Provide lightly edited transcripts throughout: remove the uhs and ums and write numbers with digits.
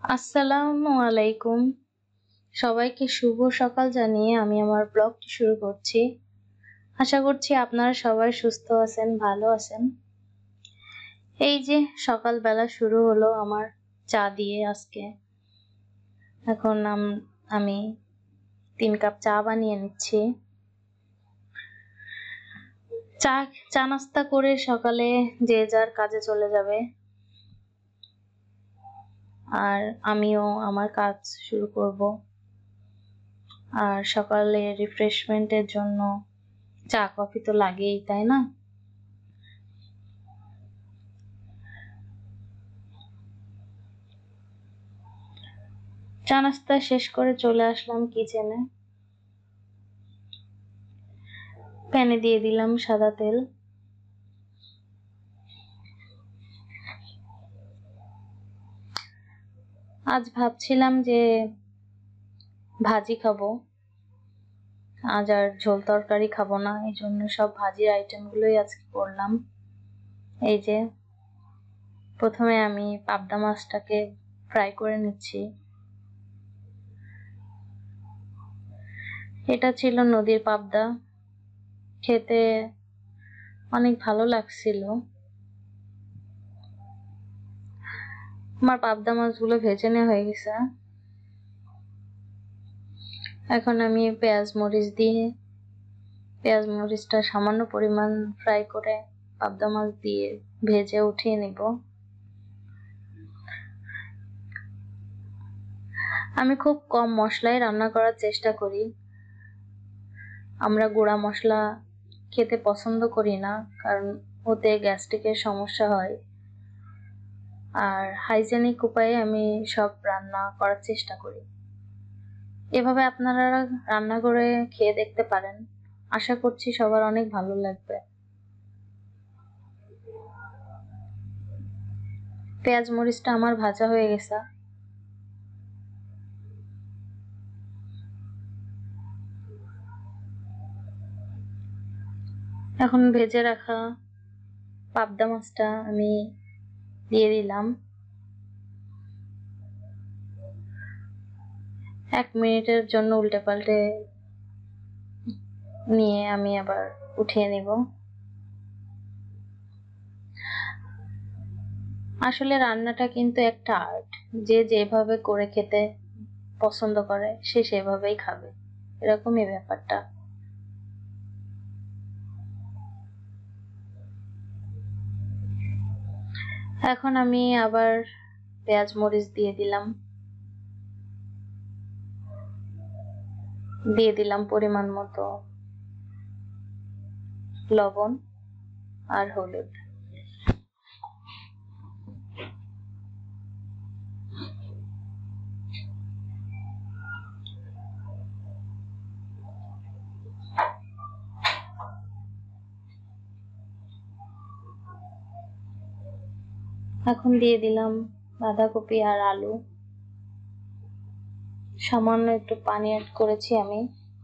আসসালামু আলাইকুম। সবাইকে শুভ সকাল জানিয়ে আমি আমার ব্লগটি শুরু করছি। আশা করছি আপনারা সবাই সুস্থ আছেন, ভালো আছেন। এই যে সকালবেলা শুরু হলো আমার চা দিয়ে আজকে। এখন আমি 3 কাপ চা বানিয়ে নিচ্ছি। চা নাস্তা করে সকালে যে যার কাজে চলে যাবে, আর আমিও আমার কাজ শুরু করব। আর সকালে রিফ্রেশমেন্টের জন্য চা কফি তো লাগেই, তাই না? চা নাস্তা শেষ করে চলে আসলাম কিচেনে। প্যানে দিয়ে দিলাম সাদা তেল। আজ ভাবছিলাম যে ভাজি খাবো, আজ আর ঝোল তরকারি খাবো না, এই জন্য সব ভাজির আইটেম গুলোই আজকে করলাম। এই যে প্রথমে আমি পাবদা মাছটাকে ফ্রাই করে নিচ্ছি। এটা ছিল নদীর পাবদা, খেতে অনেক ভালো লাগছিল। আমার পাবদা মাছগুলো ভেজে নেওয়া হয়ে গেছে। এখন আমি পেঁয়াজ মরিচটা সামান্য পরিমাণ ফ্রাই করে পাবদা মাছ দিয়ে ভেজে উঠিয়ে নিব। আমি খুব কম মশলায় রান্না করার চেষ্টা করি। আমরা গুঁড়া মশলা খেতে পছন্দ করি না, কারণ ওতে গ্যাস্ট্রিকের সমস্যা হয়। আর হাইজেনিক উপায়ে আমি সব রান্না করার চেষ্টা করি। এভাবে আপনারা রান্না করে খেয়ে দেখতে পারেন, আশা করছি সবার অনেক ভালো লাগবে। পেঁয়াজ মরিচটা আমার ভাজা হয়ে গেছে। এখন ভেজে রাখা পাবদা মাছটা আমি দিয়ে দিলাম। 1 মিনিটের জন্য উল্টে পাল্টে নিয়ে আমি আবার উঠিয়ে নিব। আসলে রান্নাটা কিন্তু একটা আর্ট, যে যেভাবে করে খেতে পছন্দ করে সে সেভাবেই খাবে, এরকমই ব্যাপারটা। এখন আমি আবার পেঁয়াজ মরিচ দিয়ে দিলাম পরিমাণ মতো লবণ আর হলুদ। এখন দিয়ে দিলাম বাঁধাকপি আর আলু। সামান্য একটু পানি অ্যাড করেছি আমি।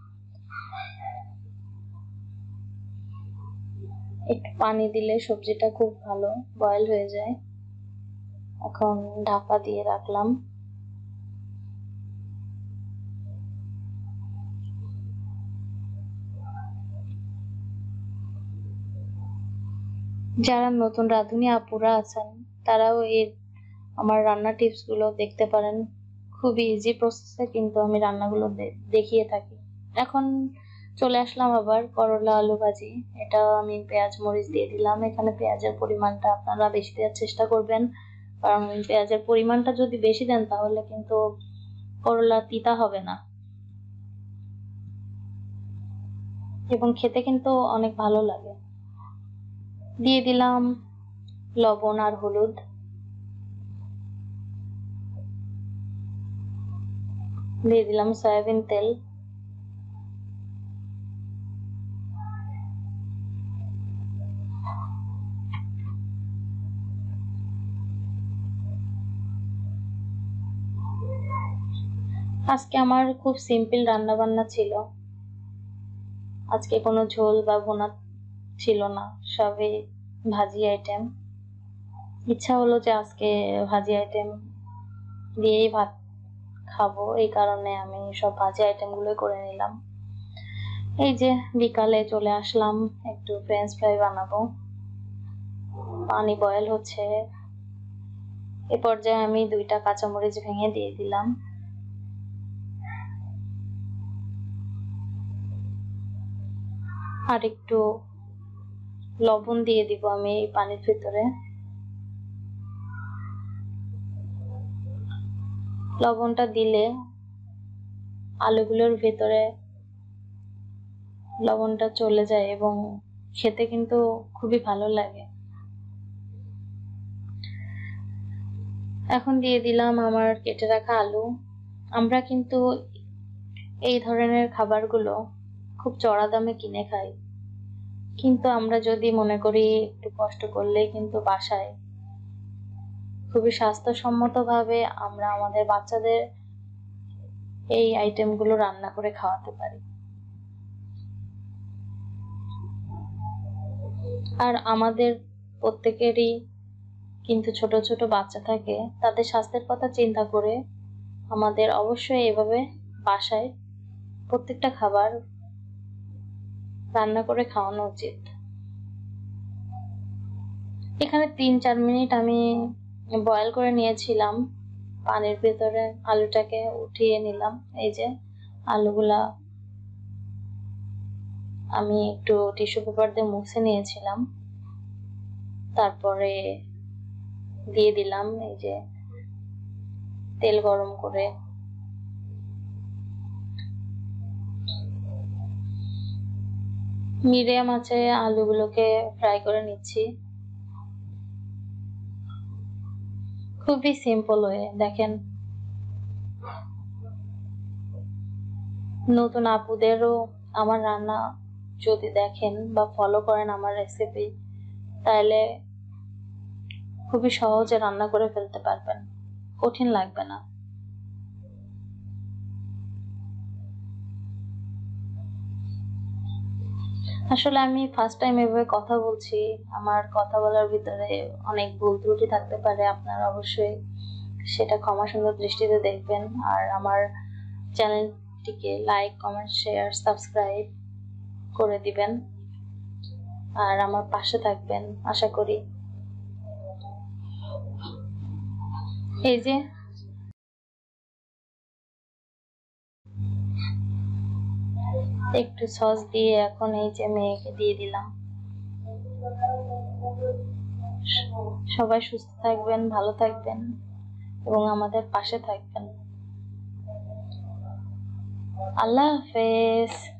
একটু পানি দিলে সবজিটা খুব ভালো বয়েল হয়ে যায়। এখন ঢাকা দিয়ে রাখলাম। যারা নতুন রাঁধুনি আপুরা আছেন তারাও আমার রান্না টিপস গুলো দেখতে পারেন। খুবই ইজি প্রসেসে কিন্তু আমি রান্নাগুলো দেখিয়ে থাকি। এখন চলে আসলাম আবার করলা আলু ভাজি। এটা আমি পেঁয়াজ মরিচ দিয়ে দিলাম। এখানে পেঁয়াজের পরিমাণটা আপনারা বেশি দেওয়ার চেষ্টা করবেন, কারণ পেঁয়াজের পরিমাণটা যদি বেশি দেন তাহলে কিন্তু করলা তিতা হবে না, এবং খেতে কিন্তু অনেক ভালো লাগে। দিয়ে দিলাম লবণ আর হলুদ। দিয়ে দিলাম সয়াবিন তেল। আজকে আমার খুব সিম্পল রান্না বান্না ছিল। আজকে কোনো ঝোল বা ভুনা ছিল না, সবই ভাজি আইটেম। ইচ্ছা হলো যে আজকে ভাজি আইটেম দিয়েই ভাত খাবো, এই কারণে আমি সব ভাজি আইটেমগুলো করে নিলাম। এই যে বিকালে চলে আসলাম, একটু ফ্রেঞ্চ ফ্রাই বানাবো। পানি বয়েল হচ্ছে, এ পর্যায়ে আমি 2টা কাঁচামরিচ ভেঙে দিয়ে দিলাম। আর একটু লবণ দিয়ে দিব আমি এই পানির ভিতরে। লবণটা দিলে আলুগুলোর ভিতরে লবণটা চলে যায় এবং খেতে কিন্তু খুবই ভালো লাগে। এখন দিয়ে দিলাম আমার কেটে রাখা আলু। আমরা কিন্তু এই ধরনের খাবারগুলো খুব চড়া দামে কিনে খাই, কিন্তু আমরা যদি মনে করি একটু কষ্ট করলে কিন্তু বাসায় খুবই স্বাস্থ্যসম্মত ভাবে আমরা আমাদের বাচ্চাদের এই আইটেমগুলো রান্না করে খাওয়াতে পারি। আর আমাদের প্রত্যেকেরই কিন্তু ছোট ছোট বাচ্চা থাকে, তাদের স্বাস্থ্যের কথা চিন্তা করে আমাদের অবশ্যই এভাবে বাসায় প্রত্যেকটা খাবার রান্না করে খাওয়ানো উচিত। এখানে 3-4 মিনিট আমি বয়েল করে নিয়েছিলাম, পানির ভেতরে আলুটাকে উঠিয়ে নিলাম। এই যে আলুগুলা আমি একটু টিস্যু পেপার দিয়ে মুছে নিয়েছিলাম, তারপরে দিয়ে দিলাম এই যে তেল গরম করে। মিডিয়াম আঁচে আলুগুলোকে ফ্রাই করে নিচ্ছি, খুবই সিম্পল ওয়ে। দেখেন, নতুন আপুদেরও আমার রান্না যদি দেখেন বা ফলো করেন আমার রেসিপি, তাহলে খুবই সহজে রান্না করে ফেলতে পারবেন, কঠিন লাগবে না। আসলে আমি ফার্স্ট টাইম এভাবে কথা বলছি, আমার কথা বলার ভিতরে অনেক ভুল ত্রুটি থাকতে পারে, আপনারা অবশ্যই সেটা ক্ষমা সুন্দর দৃষ্টিতে দেখবেন। আর আমার চ্যানেলটিকে লাইক, কমেন্ট, শেয়ার, সাবস্ক্রাইব করে দিবেন আর আমার পাশে থাকবেন আশা করি। এই যে একটু সস দিয়ে এখন এই যে মেয়েকে দিয়ে দিলাম। সবাই সুস্থ থাকবেন, ভালো থাকবেন এবং আমাদের পাশে থাকবেন। আল্লাহ হাফেজ।